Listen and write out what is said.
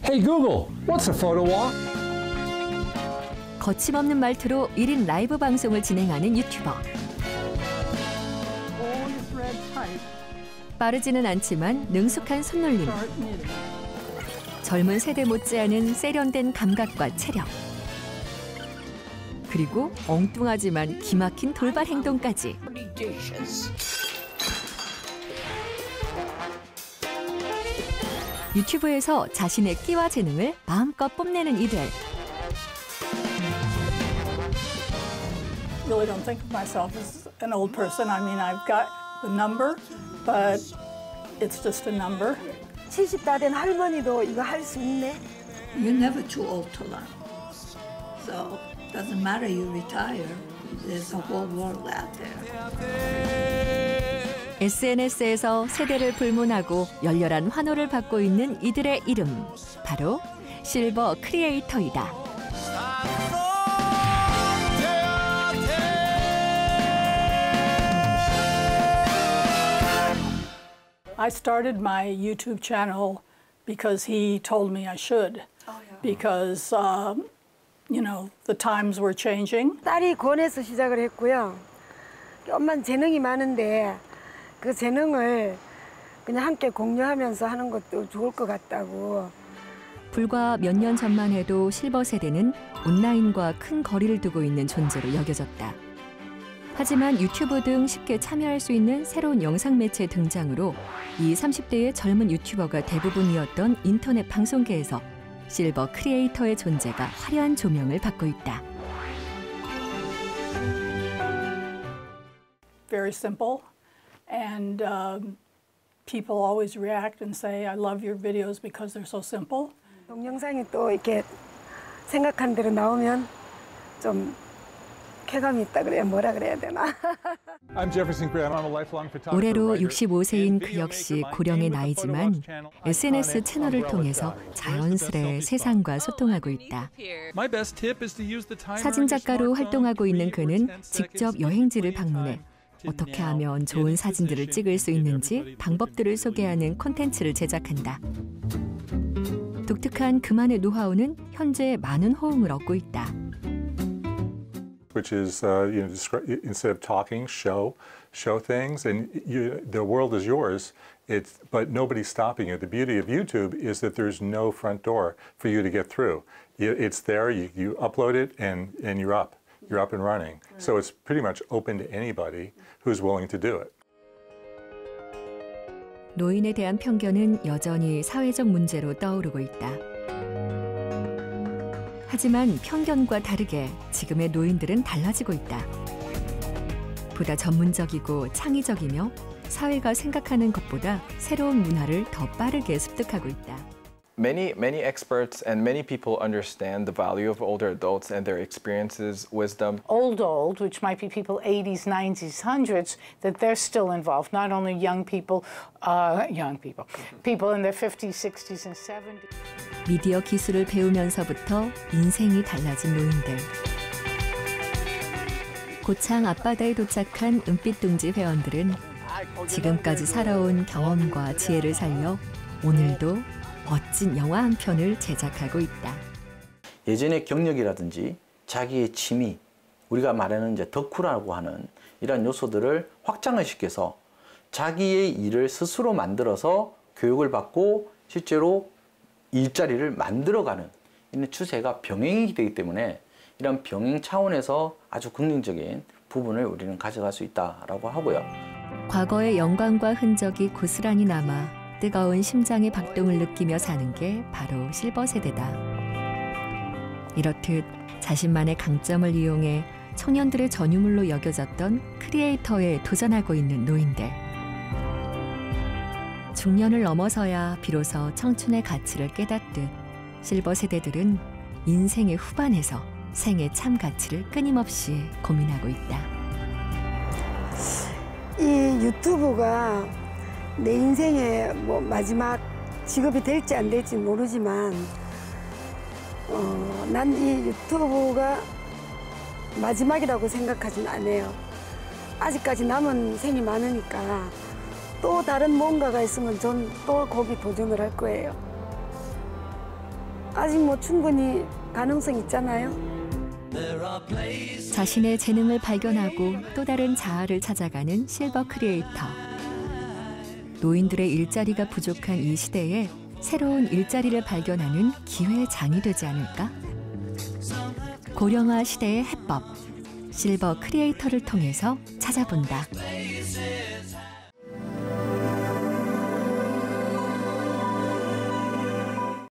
Hey Google, what's a photo walk? 거침없는 말투로 1인 라이브 방송을 진행하는 유튜버. 빠르지는 않지만 능숙한 손놀림. 젊은 세대 못지않은 세련된 감각과 체력. 그리고 엉뚱하지만 기막힌 돌발 행동까지. 유튜브에서 자신의 끼와 재능을 마음껏 뽐내는 이들. Really don't think of myself as an old person. I mean, I've got the number, but it's just a number. 70 다 된 할머니도 이거 할 수 있네. You're never too old to learn. So doesn't matter you retire. There's a whole world out there. SNS에서 세대를 불문하고 열렬한 환호를 받고 있는 이들의 이름. 바로 실버 크리에이터이다. I started my YouTube channel because he told me I should. Because, you know, the times were changing. 딸이 권해서 시작을 했고요. 엄마는 재능이 많은데 그 재능을 그냥 함께 공유하면서 하는 것도 좋을 것 같다고. 불과 몇 년 전만 해도 실버 세대는 온라인과 큰 거리를 두고 있는 존재로 여겨졌다. 하지만 유튜브 등 쉽게 참여할 수 있는 새로운 영상 매체 등장으로 30대의 젊은 유튜버가 대부분이었던 인터넷 방송계에서 실버 크리에이터의 존재가 화려한 조명을 받고 있다. Very simple, and people always react and say, "I love your videos because they're so simple." 동영상이 또 이렇게 생각한 대로 나오면 좀 쾌감이 있다 그래야 뭐라 그래야 되나? 올해로 65세인 그 역시 고령의 나이지만 SNS 채널을 통해서 자연스레 세상과 소통하고 있다. 사진작가로 활동하고 있는 그는 직접 여행지를 방문해 어떻게 하면 좋은 사진들을 찍을 수 있는지 방법들을 소개하는 콘텐츠를 제작한다. 독특한 그만의 노하우는 현재 많은 호응을 얻고 있다. Which is, you know, instead of talking, show things, and the world is yours. But nobody's stopping you. The beauty of YouTube is that there's no front door for you to get through. It's there. You upload it, and you're up. You're up and running. So it's pretty much open to anybody who's willing to do it. 노인에 대한 편견은 여전히 사회적 문제로 떠오르고 있다. 하지만 편견과 다르게 지금의 노인들은 달라지고 있다. 보다 전문적이고 창의적이며 사회가 생각하는 것보다 새로운 문화를 더 빠르게 습득하고 있다. Many experts and many people understand the value of older adults and their experiences, wisdom. Old, which might be people 80s, 90s, 100s, that they're still involved. Not only people in their 50s, 60s, and 70s. 미디어 기술을 배우면서부터 인생이 달라진 노인들. 고창 앞바다에 도착한 은빛둥지 회원들은 지금까지 살아온 경험과 지혜를 살려 오늘도 멋진 영화 한 편을 제작하고 있다. 예전의 경력이라든지 자기의 취미, 우리가 말하는 이제 덕후라고 하는 이런 요소들을 확장을 시켜서 자기의 일을 스스로 만들어서 교육을 받고 실제로 일자리를 만들어가는 이런 추세가 병행이 되기 때문에 이런 병행 차원에서 아주 긍정적인 부분을 우리는 가져갈 수 있다라고 하고요. 과거의 영광과 흔적이 고스란히 남아 뜨거운 심장의 박동을 느끼며 사는 게 바로 실버 세대다. 이렇듯 자신만의 강점을 이용해 청년들의 전유물로 여겨졌던 크리에이터에 도전하고 있는 노인들. 중년을 넘어서야 비로소 청춘의 가치를 깨닫듯 실버 세대들은 인생의 후반에서 생의 참 가치를 끊임없이 고민하고 있다. 이 유튜브가 내 인생의 마지막 직업이 될지 안 될지 모르지만 난 이 유튜브가 마지막이라고 생각하진 않아요. 아직까지 남은 생이 많으니까 또 다른 뭔가가 있으면 전 또 거기 도전을 할 거예요. 아직 뭐 충분히 가능성 있잖아요. 자신의 재능을 발견하고 또 다른 자아를 찾아가는 실버 크리에이터. 노인들의 일자리가 부족한 이 시대에 새로운 일자리를 발견하는 기회의 장이 되지 않을까? 고령화 시대의 해법, 실버 크리에이터를 통해서 찾아본다.